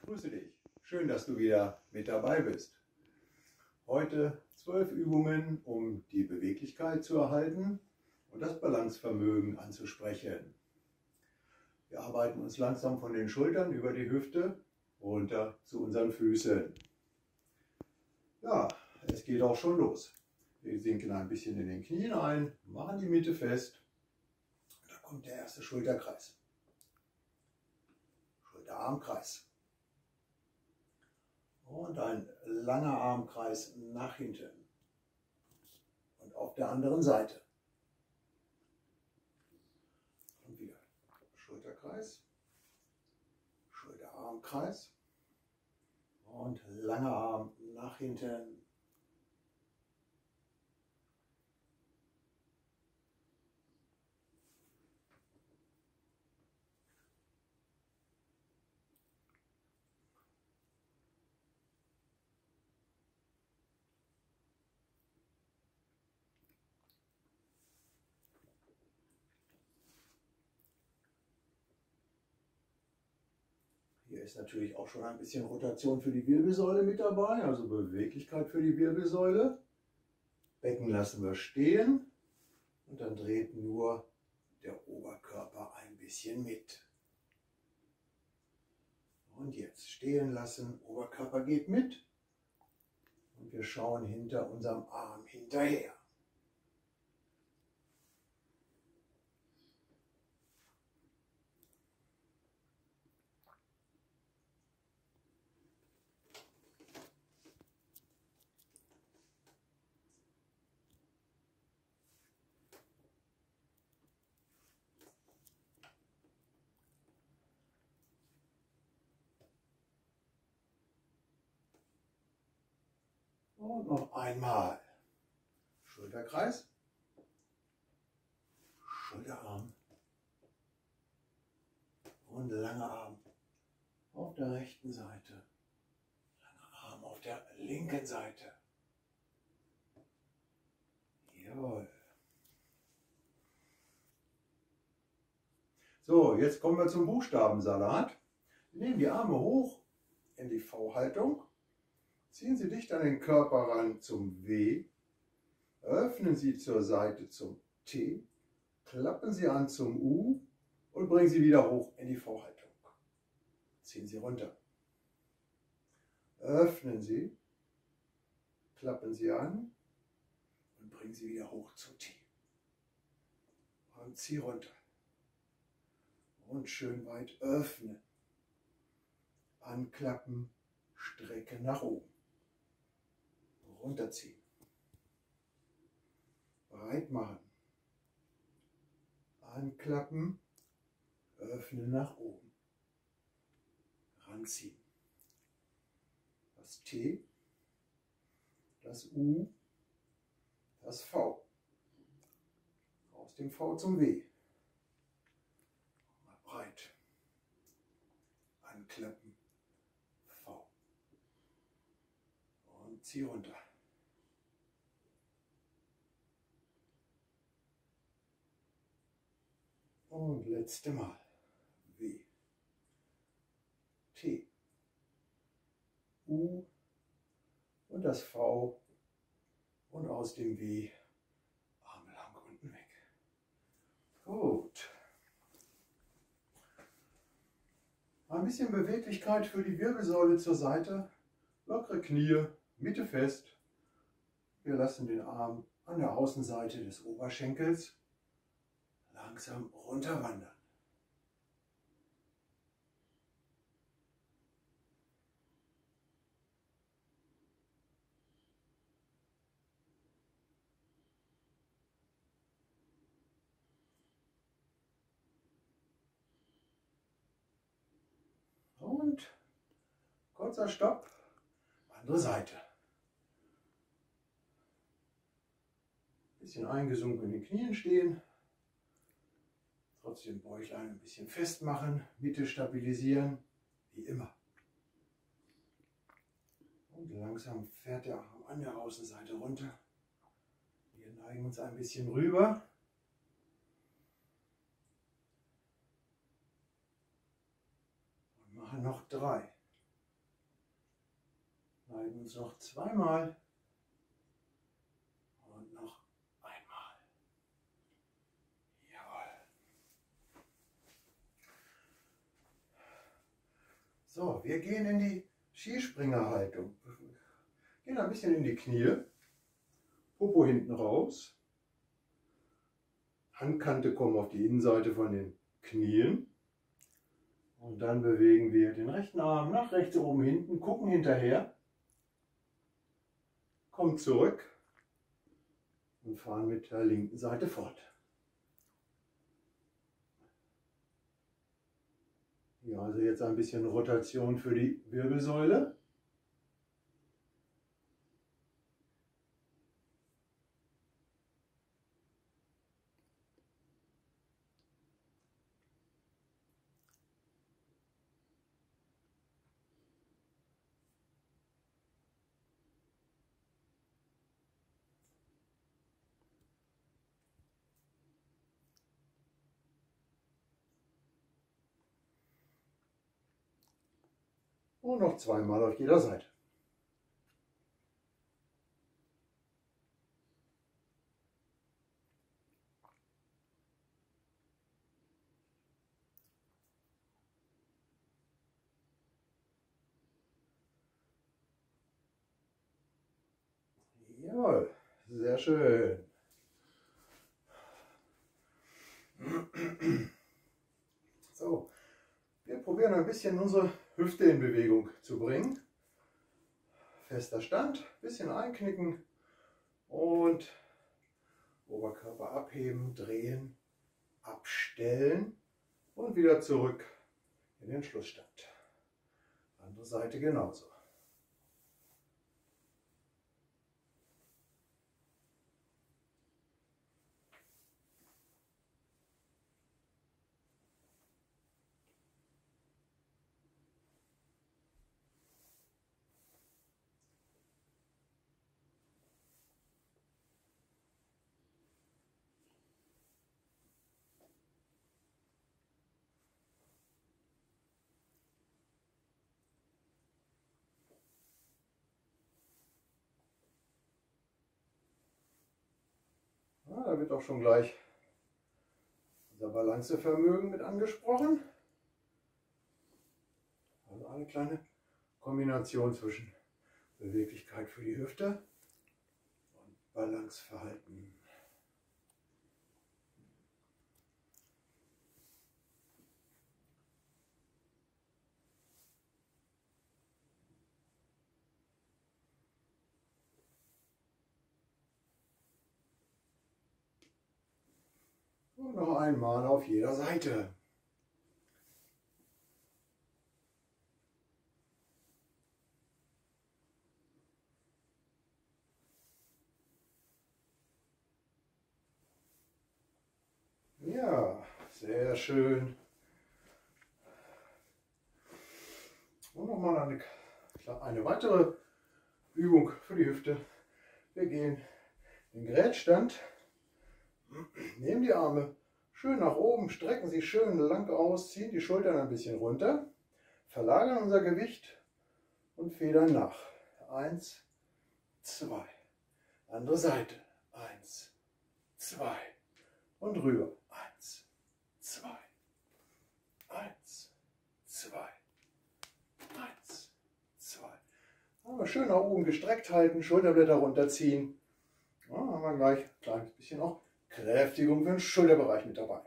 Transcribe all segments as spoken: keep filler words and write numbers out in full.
Grüße dich. Schön, dass du wieder mit dabei bist. Heute zwölf Übungen, um die Beweglichkeit zu erhalten und das Balancevermögen anzusprechen. Wir arbeiten uns langsam von den Schultern über die Hüfte runter zu unseren Füßen. Ja, es geht auch schon los. Wir sinken ein bisschen in den Knien ein, machen die Mitte fest. Da kommt der erste Schulterkreis. Schulterarmkreis. Und ein langer Armkreis nach hinten. Und auf der anderen Seite. Und wieder Schulterkreis, Schulterarmkreis und langer Arm nach hinten. Hier ist natürlich auch schon ein bisschen Rotation für die Wirbelsäule mit dabei, also Beweglichkeit für die Wirbelsäule. Becken lassen wir stehen und dann dreht nur der Oberkörper ein bisschen mit. Und jetzt stehen lassen, Oberkörper geht mit und wir schauen hinter unserem Arm hinterher. Und noch einmal. Schulterkreis, Schulterarm und langer Arm auf der rechten Seite, langer Arm auf der linken Seite. Jawohl. So, jetzt kommen wir zum Buchstabensalat. Wir nehmen die Arme hoch in die V-Haltung. Ziehen Sie dicht an den Körper ran zum W, öffnen Sie zur Seite zum T, klappen Sie an zum U und bringen Sie wieder hoch in die V-Haltung. Ziehen Sie runter. Öffnen Sie, klappen Sie an und bringen Sie wieder hoch zu T. Und zieh runter. Und schön weit öffnen. Anklappen, strecken nach oben. Runterziehen. Breit machen. Anklappen. Öffnen nach oben. Ranziehen. Das T. Das U. Das V. Aus dem V zum W. Mal breit. Anklappen. V. Und zieh runter. Und letzte Mal. W. T. U. Und das V. Und aus dem W. Arme lang unten weg. Gut. Ein bisschen Beweglichkeit für die Wirbelsäule zur Seite. Lockere Knie, Mitte fest. Wir lassen den Arm an der Außenseite des Oberschenkels langsam runterwandern. Und kurzer Stopp, andere Seite. Bisschen eingesunken in den Knien stehen. Trotzdem Bäuchlein ein bisschen festmachen, Mitte stabilisieren, wie immer. Und langsam fährt der Arm an der Außenseite runter. Wir neigen uns ein bisschen rüber. Und machen noch drei. Halten uns noch zweimal. Und noch einmal. Jawohl. So, wir gehen in die Skispringerhaltung. Gehen ein bisschen in die Knie. Popo hinten raus. Handkante kommen auf die Innenseite von den Knien. Und dann bewegen wir den rechten Arm nach rechts oben hinten, gucken hinterher, kommen zurück und fahren mit der linken Seite fort. Ja, also jetzt ein bisschen Rotation für die Wirbelsäule. Und noch zweimal auf jeder Seite. Jawohl, sehr schön. So, wir probieren ein bisschen unsere Hüfte in Bewegung zu bringen. Fester Stand, bisschen einknicken und Oberkörper abheben, drehen, abstellen und wieder zurück in den Schlussstand. Andere Seite genauso. Ja, da wird auch schon gleich unser Balancevermögen mit angesprochen. Also eine kleine Kombination zwischen Beweglichkeit für die Hüfte und Balanceverhalten. Und noch einmal auf jeder Seite. Ja, sehr schön. Und nochmal eine, eine weitere Übung für die Hüfte. Wir gehen in den Gerätstand, nehmen die Arme schön nach oben, strecken sie schön lang aus, ziehen die Schultern ein bisschen runter, verlagern unser Gewicht und federn nach. Eins, zwei. Andere Seite. Eins, zwei. Und rüber. Eins, zwei. Eins, zwei. Eins, zwei. Aber schön nach oben gestreckt halten, Schulterblätter runterziehen. Ja, haben wir gleich ein kleines bisschen auch Kräftigung für den Schulterbereich mit dabei.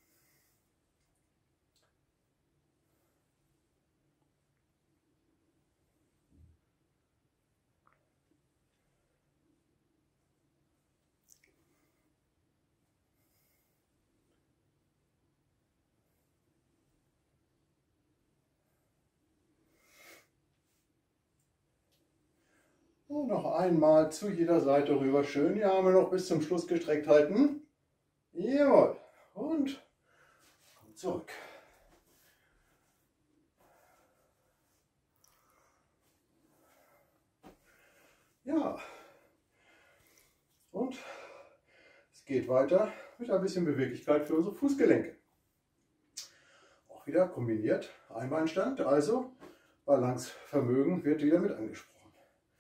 Und noch einmal zu jeder Seite rüber. Schön die Arme noch bis zum Schluss gestreckt halten. Jawohl. Und kommt zurück. Ja. Und es geht weiter mit ein bisschen Beweglichkeit für unsere Fußgelenke. Auch wieder kombiniert. Einbeinstand, also Balancevermögen wird wieder mit angesprochen.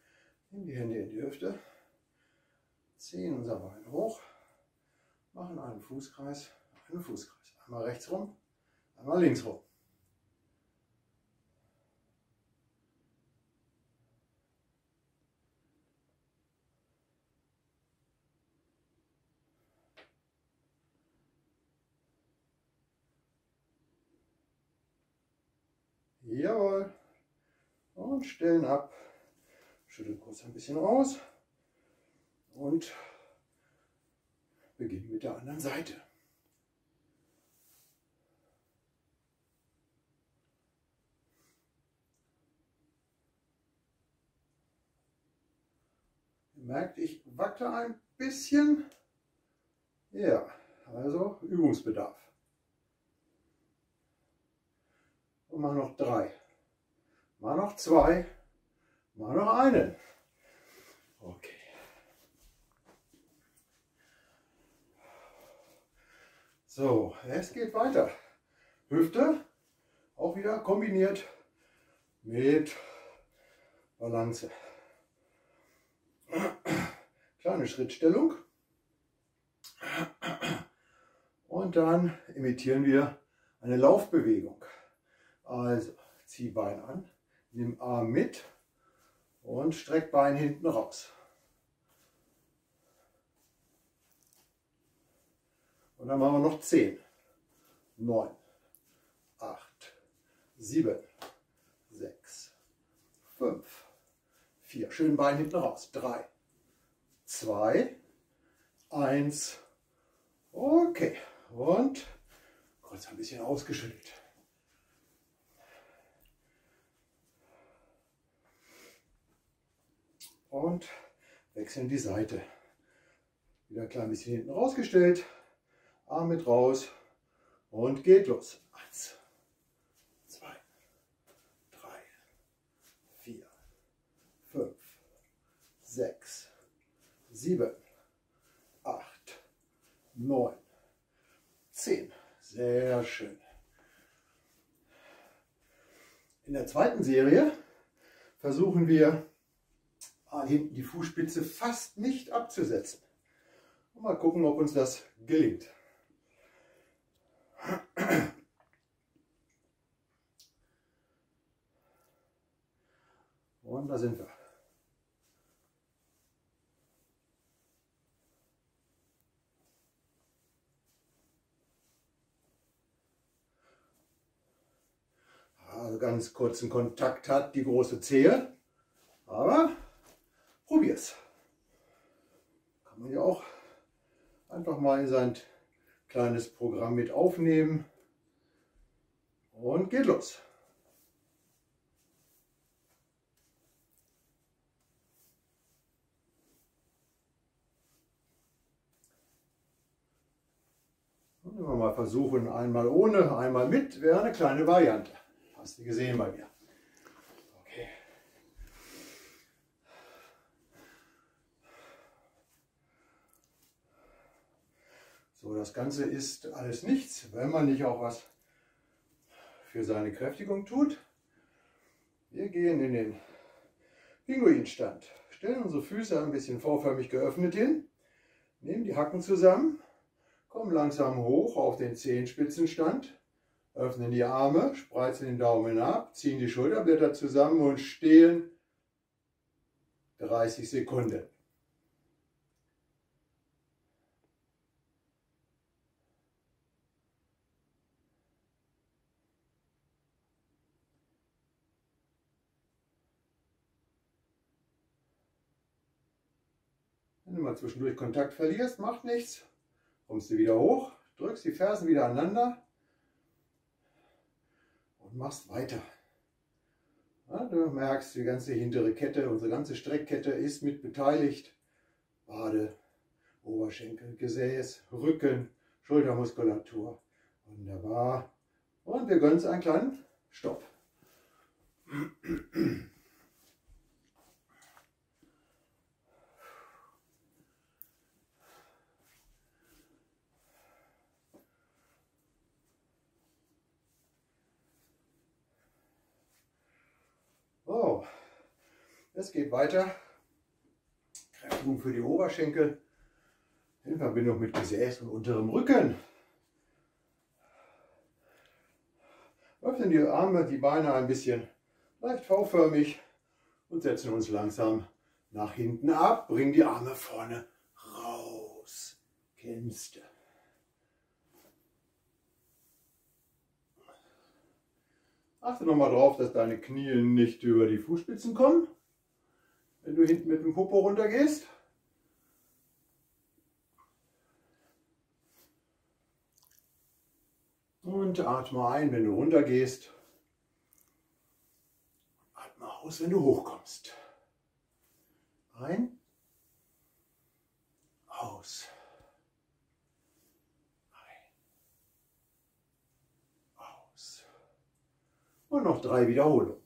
Nehmen die Hände in die Hüfte, ziehen unser Bein hoch, machen einen Fußkreis, einen Fußkreis. Einmal rechts rum, einmal links rum. Jawohl. Und stellen ab. Schütteln kurz ein bisschen aus. Und beginnen mit der anderen Seite. Ihr merkt, ich wackle ein bisschen. Ja, also Übungsbedarf. Und mach noch drei. Mach noch zwei. Mach noch einen. Okay. So, es geht weiter. Hüfte auch wieder kombiniert mit Balance. Kleine Schrittstellung. Und dann imitieren wir eine Laufbewegung. Also zieh Bein an, nimm Arm mit und streck Bein hinten raus. Und dann machen wir noch zehn, neun, acht, sieben, sechs, fünf, vier. Schön Bein hinten raus. drei, zwei, eins. Okay. Und kurz ein bisschen ausgeschüttelt. Und wechseln die Seite. Wieder ein klein bisschen hinten rausgestellt. Arm mit raus. Und geht los. Eins, zwei, drei, vier, fünf, sechs, sieben, acht, neun, zehn. Sehr schön. In der zweiten Serie versuchen wir, hinten die Fußspitze fast nicht abzusetzen. Und mal gucken, ob uns das gelingt. Und da sind wir. Also ganz kurzen Kontakt hat die große Zehe, aber probier's. Kann man ja auch einfach mal in sein kleines Programm mit aufnehmen. Und geht los. Und wenn wir mal versuchen, einmal ohne, einmal mit, wäre eine kleine Variante. Hast du gesehen bei mir. Okay. So, das Ganze ist alles nichts, wenn man nicht auch was für seine Kräftigung tut. Wir gehen in den Pinguinstand, stellen unsere Füße ein bisschen V-förmig geöffnet hin, nehmen die Hacken zusammen, kommen langsam hoch auf den Zehenspitzenstand, öffnen die Arme, spreizen den Daumen ab, ziehen die Schulterblätter zusammen und stehen dreißig Sekunden. Wenn du mal zwischendurch Kontakt verlierst, macht nichts. Kommst du wieder hoch, drückst die Fersen wieder aneinander und machst weiter. Ja, du merkst, die ganze hintere Kette, unsere ganze Streckkette ist mit beteiligt. Wade, Oberschenkel, Gesäß, Rücken, Schultermuskulatur. Wunderbar. Und wir gönnen uns einen kleinen Stopp. So, es geht weiter Übung für die Oberschenkel in Verbindung mit Gesäß und unterem Rücken. Öffnen die Arme, die Beine ein bisschen leicht V-förmig und setzen uns langsam nach hinten ab. Bringen die Arme vorne raus. Kennst du? Achte nochmal drauf, dass deine Knie nicht über die Fußspitzen kommen, wenn du hinten mit dem Popo runtergehst. Und atme ein, wenn du runtergehst. Atme aus, wenn du hochkommst. Ein, aus. Ein, aus. Und noch drei Wiederholungen.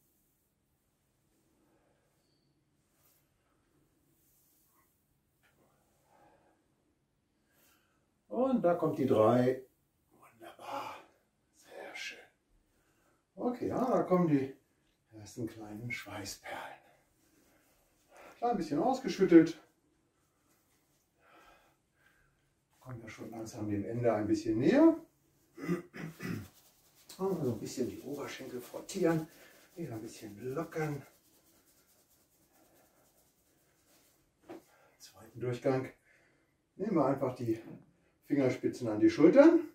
Und da kommt die drei. Wunderbar. Sehr schön. Okay, ja, da kommen die ersten kleinen Schweißperlen. Klein bisschen ausgeschüttelt. Kommen wir schon langsam dem Ende ein bisschen näher. Also ein bisschen die Oberschenkel frottieren, wieder ein bisschen lockern. Zweiten Durchgang. Nehmen wir einfach die Fingerspitzen an die Schultern.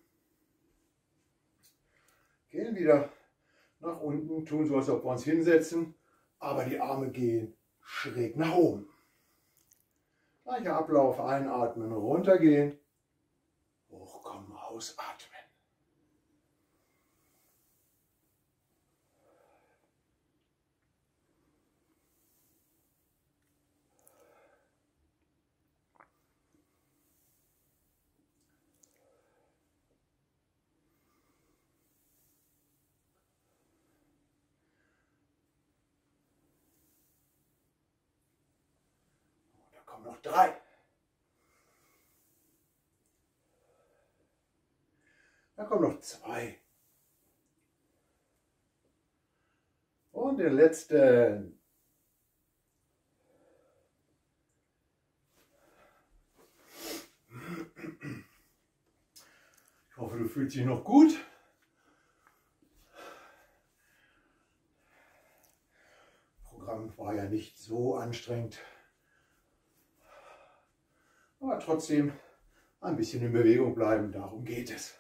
Gehen wieder nach unten, tun so, als ob wir uns hinsetzen, aber die Arme gehen schräg nach oben. Gleicher Ablauf, einatmen, runtergehen, hochkommen, ausatmen. Kommen noch drei. Da kommen noch zwei. Und den letzten. Ich hoffe, du fühlst dich noch gut. Das Programm war ja nicht so anstrengend. Aber trotzdem ein bisschen in Bewegung bleiben, darum geht es.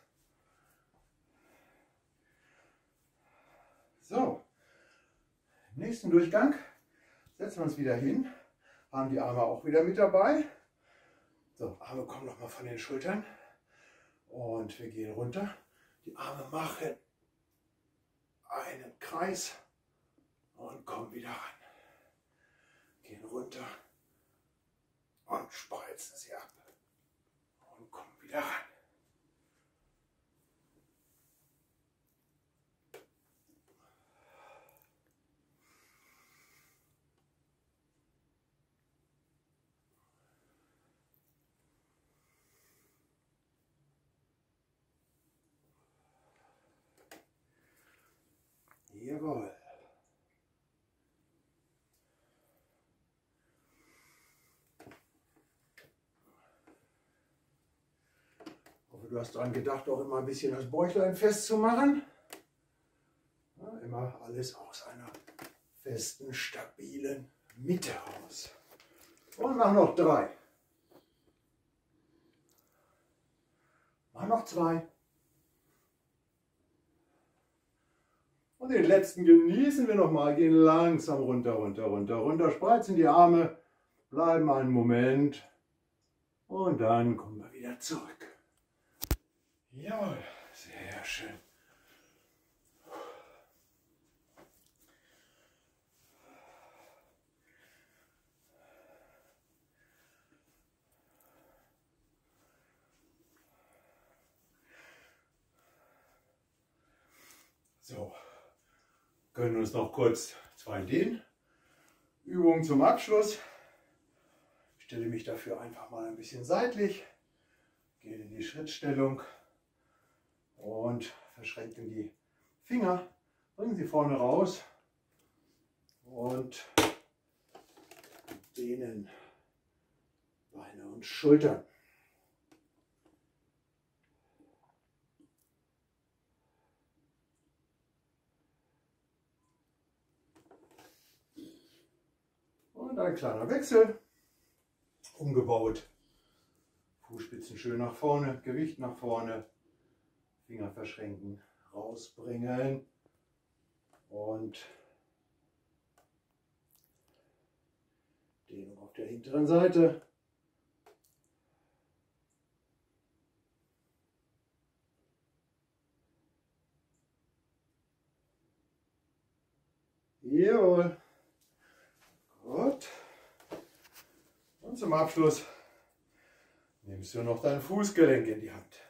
So, im nächsten Durchgang setzen wir uns wieder hin, haben die Arme auch wieder mit dabei. So, Arme kommen nochmal von den Schultern und wir gehen runter. Die Arme machen einen Kreis und kommen wieder ran. Gehen runter. Und spreizen sie ab und kommen wieder ran. Jawohl. Du hast daran gedacht, auch immer ein bisschen das Bäuchlein festzumachen. Ja, immer alles aus einer festen, stabilen Mitte raus. Und mach noch drei. Mach noch zwei. Und den letzten genießen wir nochmal. Gehen langsam runter, runter, runter, runter. Spreizen die Arme. Bleiben einen Moment. Und dann kommen wir wieder zurück. Jawohl, sehr schön. So, können uns noch kurz zwei Dehnübungen zum Abschluss. Ich stelle mich dafür einfach mal ein bisschen seitlich, gehe in die Schrittstellung. Und verschränken die Finger, bringen sie vorne raus und dehnen und Schultern. Und ein kleiner Wechsel. Umgebaut. Fußspitzen schön nach vorne, Gewicht nach vorne, Finger verschränken, rausbringen und Dehnung auf der hinteren Seite. Jawohl. Gut. Und zum Abschluss nimmst du noch dein Fußgelenk in die Hand.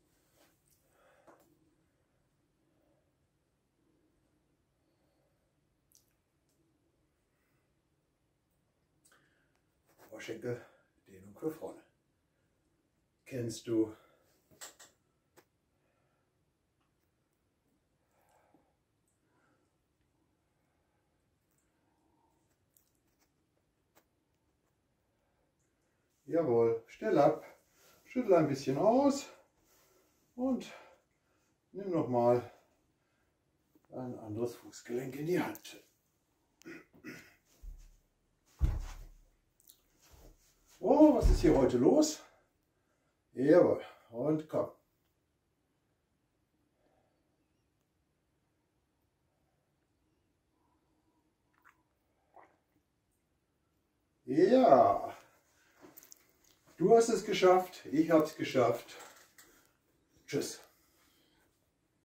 Oberschenkel, Dehnung für vorne. Kennst du? Jawohl, stell ab, schüttel ein bisschen aus und nimm nochmal ein anderes Fußgelenk in die Hand. Oh, was ist hier heute los? Jawohl, und komm. Ja, du hast es geschafft, ich habe es geschafft. Tschüss.